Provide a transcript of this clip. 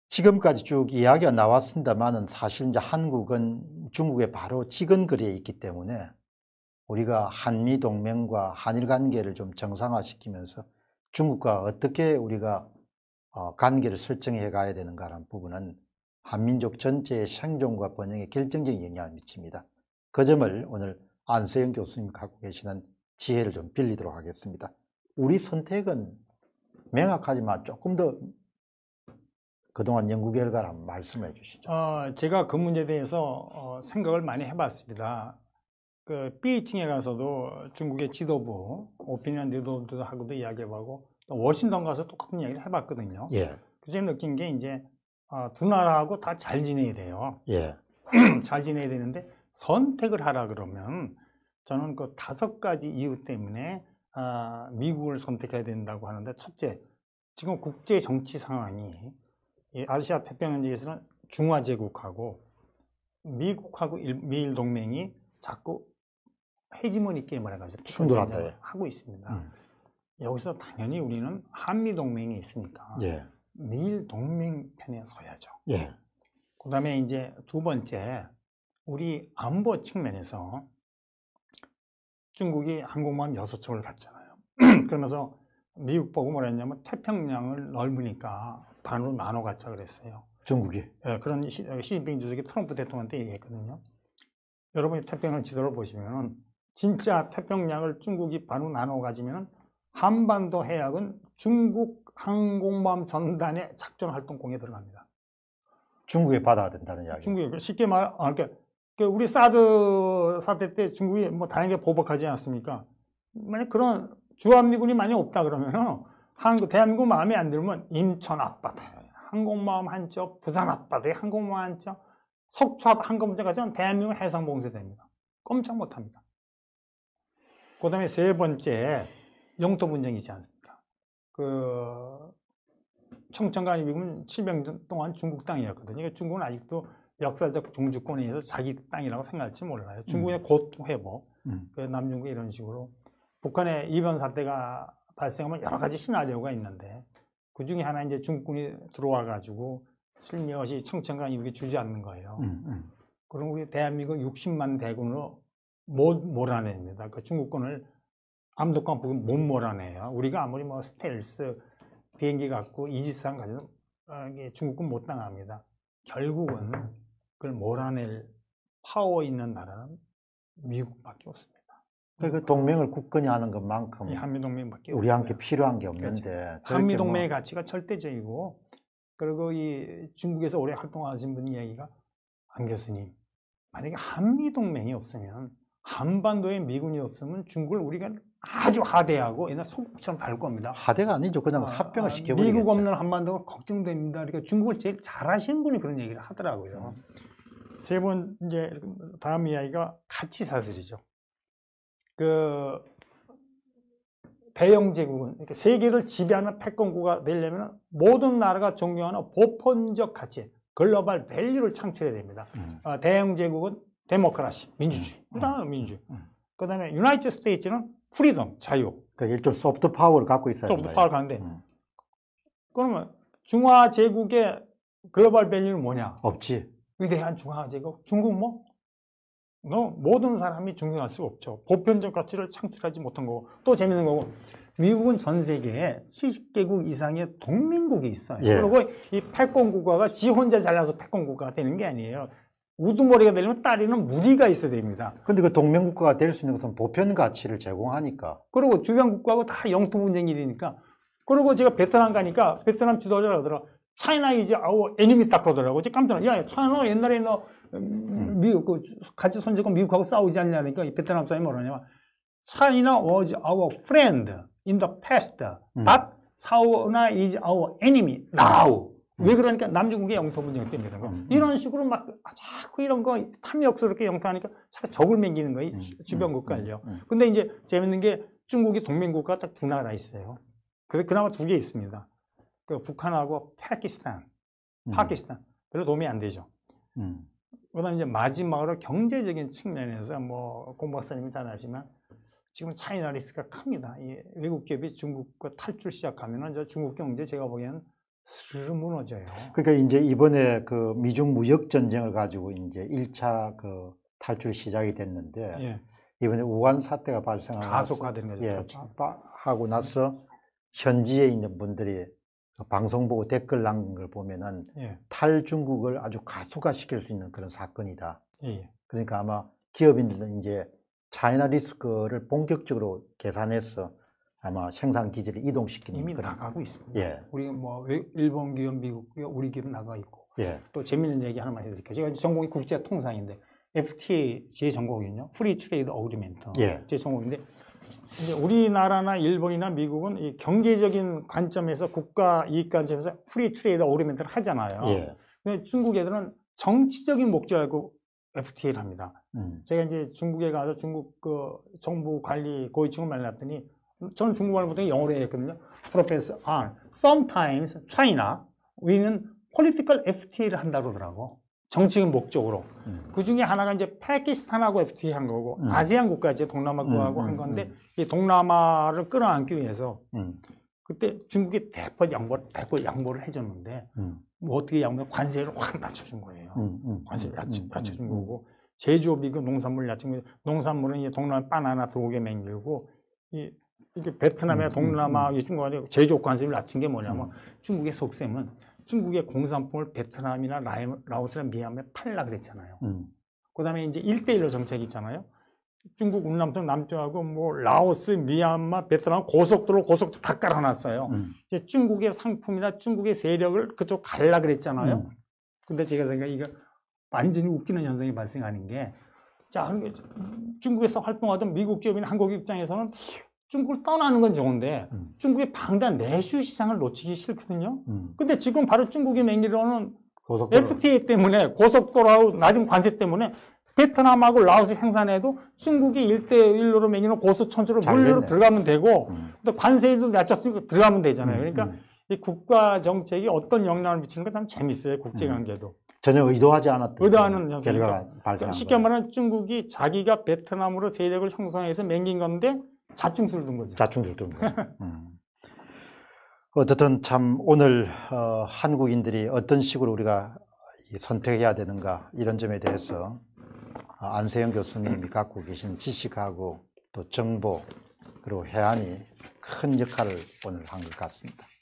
지금까지 쭉 이야기가 나왔습니다만은 사실 이제 한국은 중국에 바로 직언거리에 있기 때문에 우리가 한미 동맹과 한일 관계를 좀 정상화시키면서 중국과 어떻게 우리가 관계를 설정해 가야 되는가라는 부분은 한민족 전체의 생존과 번영에 결정적인 영향을 미칩니다. 그 점을 오늘 안서영 교수님 갖고 계시는 지혜를 좀 빌리도록 하겠습니다. 우리 선택은 명확하지만 조금 더 그동안 연구 결과를 한번 말씀해 주시죠. 제가 그 문제에 대해서 생각을 많이 해봤습니다. 그 B층에 가서도 중국의 지도부, 오피니언 리더들하고도 이야기해보고 또 워싱턴 가서 똑같은 이야기를 해봤거든요. 예. 그래서 느낀 게 이제 두 나라하고 다 잘 지내야 돼요. 예. 잘 지내야 되는데 선택을 하라 그러면 저는 그 5가지 이유 때문에 미국을 선택해야 된다고 하는데, 첫째, 지금 국제 정치 상황이 이 아시아 태평양 지역에서는 중화제국하고 미국하고 미일 동맹이 자꾸 헤지모니 게임을 해가지고 충돌한다. 하고 있습니다. 여기서 당연히 우리는 한미 동맹이 있으니까 예. 미일 동맹 편에 서야죠. 예. 그다음에 이제 두 번째, 우리 안보 측면에서 중국이 항공모함 6척을 갔잖아요. 그러면서 미국 보고 뭐라 했냐면 태평양을 넓으니까 반으로 나눠 갖자 그랬어요. 중국이. 예, 그런 시진핑 주석이 트럼프 대통령한테 얘기했거든요. 여러분이 태평양 지도를 보시면 진짜 태평양을 중국이 반으로 나눠 가지면 한반도 해역은 중국 항공모함 전단의 작전 활동 공에 들어갑니다. 중국에 받아야 된다는 이야기. 중국이 쉽게 그러니까 우리 사드 사태 때 중국이 뭐 다양하게 보복하지 않았습니까? 만약 그런 주한미군이 많이 없다 그러면 대한민국 마음에 안 들면 인천 앞바다에 항공모함 한 척, 부산 앞바다에 항공모함 한 척, 속초 항공모함 가지고 대한민국 해상 봉쇄됩니다. 꼼짝 못합니다. 그다음에 세 번째, 영토 분쟁이지 않습니까? 그 청천과 미국은 700년 동안 중국 땅이었거든요. 중국은 아직도 역사적 종주권에 의해서 자기 땅이라고 생각할지 몰라요. 중국의 곧 회복, 그 남중국 이런 식으로 북한의 이변 사태가 발생하면 여러 가지 시나리오가 있는데 그 중에 하나 이제 중국군이 들어와 가지고 슬며시 청천과 미국이 주지 않는 거예요. 그럼 우리 대한민국 60만 대군으로 못 몰아냅니다. 그 중국군을 암독과 북은 못 몰아내요. 우리가 아무리 뭐 스텔스 비행기 갖고 이지스함 가지고 중국군 못 당합니다. 결국은 그걸 몰아낼 파워 있는 나라는 미국밖에 없습니다. 그 동맹을 굳건히 하는 것만큼 한미동맹밖에 우리한테 없고요. 필요한 게 없는데. 한미동맹의 가치가 절대적이고, 그리고 이 중국에서 오래 활동하신 분 이야기가, 안 교수님, 만약에 한미동맹이 없으면, 한반도에 미군이 없으면 중국을 우리가 아주 하대하고 옛날 소국처럼 다룰 겁니다. 하대가 아니죠. 그냥 합병을 시켜버리겠죠. 미국 없는 한반도가 걱정됩니다. 그러니까 중국을 제일 잘하시는 분이 그런 얘기를 하더라고요. 세 번째, 다음 이야기가 가치 사슬이죠. 그 대영 제국은 그러니까 세계를 지배하는 패권국가 되려면 모든 나라가 존경하는 보편적 가치, 글로벌 밸류를 창출해야 됩니다. 대영 제국은 데모크라시, 민주주의, 민주주의. 그다음에 유나이티드 스테이츠는 프리덤, 자유. 그러니까 일종 소프트 파워를 갖고 있어야 소프트 파워를 갖는데, 그러면 중화 제국의 글로벌 밸류는 뭐냐? 없지. 위대한 중화 제국, 중국 뭐? 모든 사람이 존경할 수가 없죠. 보편적 가치를 창출하지 못한 거고. 또 재밌는 거고, 미국은 전 세계에 70개국 이상의 동맹국이 있어요. 예. 그리고 이 패권국가가 지 혼자 잘나서 패권국가가 되는 게 아니에요. 우두머리가 되려면 따르는 무리가 있어야 됩니다. 근데 그 동맹국가가 될 수 있는 것은 보편 가치를 제공하니까. 그리고 주변 국가하고 다 영토 분쟁이 일이니까. 그리고 제가 베트남 가니까 베트남 지도자가 하더라. 차이나 이제 아우 애니미 딱 그러더라고. 깜짝 놀라. 야, 차이나 옛날에 너 미국 그 같이 손잡고 미국하고 싸우지 않냐니까 베트남 사람이 뭐라냐면 China was our friend in the past, but China is our enemy now. 왜 그러니까 남중국의 영토 분쟁 때문에 이런 식으로 막 자꾸 이런 거 탐욕스럽게 영토하니까 자꾸 적을 맹기는 거예요. 주변 국가를요. 근데 이제 재밌는 게 중국이 동맹국가가 딱 두 나라 있어요. 그래서 그나마 2개 있습니다. 그 북한하고 파키스탄. 별로 도움이 안 되죠. 그다음 이제 마지막으로 경제적인 측면에서 뭐 공 박사님은 잘 아시지만 지금 차이나 리스크가 큽니다. 이 외국 기업이 중국과 탈출 시작하면은 저 중국 경제 제가 보기에는 스르르 무너져요. 그러니까 이제 이번에 그 미중 무역 전쟁을 가지고 이제 1차 그 탈출이 시작이 됐는데 예. 이번에 우한 사태가 발생하고 가속화되는 거죠. 예, 하고 나서 현지에 있는 분들이 방송 보고 댓글 남긴 걸 보면은 예. 탈중국을 아주 가속화시킬 수 있는 그런 사건이다. 예. 그러니까 아마 기업인들은 이제 차이나 리스크를 본격적으로 계산해서 아마 생산 기지를 이동시키는 이미 그런 나가고 있습니다. 예. 우리 뭐 일본 기업, 미국 기업, 우리 기업 나가 있고. 예. 또 재밌는 얘기 하나만 해드릴게요. 제가 이제 전공이 국제 통상인데 FTA 제 전공이요. 프리 트레이드 어그리멘트. 예. 제 전공인데 이제 우리나라나 일본이나 미국은 이 경제적인 관점에서 국가 이익 관점에서 프리 트레이드 어그리멘트를 하잖아요. 예. 근데 중국 애들은 정치적인 목적을 알고 FTA를 합니다. 제가 이제 중국에 가서 중국 그 정부 관리 고위층을 만났더니 저는 중국말을 못하게 영어로 했거든요. Professor, sometimes China, 우리는 political FTA를 한다고 그러더라고. 정치적 목적으로. 그 중에 하나가 이제 파키스탄하고 FTA 한 거고, 아세안 국가, 이제 동남아 국가하고 한 건데, 이 동남아를 끌어안기 위해서, 그때 중국이 대폭 양보를 해줬는데, 뭐 어떻게 양보해? 관세를 확 낮춰준 거예요. 관세를 낮춰준 거고, 제조업이고 농산물 낮춘 거, 농산물은 이제 동남아 바나나 들어오게 맹글고, 이게 베트남이나 동남아, 중국이 제조업 관세를 낮춘 게 뭐냐면, 중국의 속셈은 중국의 공산품을 베트남이나 라오스나 미얀마에 팔라 그랬잖아요. 그 다음에 이제 1대1로 정책이 있잖아요. 중국 운남성 남쪽하고 뭐 라오스, 미얀마, 베트남 고속도로 다 깔아놨어요. 이제 중국의 상품이나 중국의 세력을 그쪽 갈라 그랬잖아요. 근데 제가 생각해 이거 완전히 웃기는 현상이 발생하는 게, 자, 중국에서 활동하던 미국 기업이나 한국 입장에서는 중국을 떠나는 건 좋은데 중국의 방대한 내수 시장을 놓치기 싫거든요. 근데 지금 바로 중국이 맹기로는 FTA 때문에 고속도로하고 낮은 관세 때문에 베트남하고 라오스 생산해도 중국이 1대1로 맹기는 고수천주로 물류로 들어가면 되고 또 관세도 낮췄으니까 들어가면 되잖아요. 그러니까 이 국가 정책이 어떤 영향을 미치는 거 참 재밌어요. 국제관계도. 전혀 의도하지 않았던 의도하는 결과가 발생한 쉽게 말하면 중국이 자기가 베트남으로 세력을 형성해서 맹긴 건데 자충수를 둔 거죠. 자충수를 둔 거죠. 어쨌든 참 오늘 한국인들이 어떤 식으로 우리가 선택해야 되는가 이런 점에 대해서 안세영 교수님이 갖고 계신 지식하고 또 정보 그리고 해안이 큰 역할을 오늘 한 것 같습니다.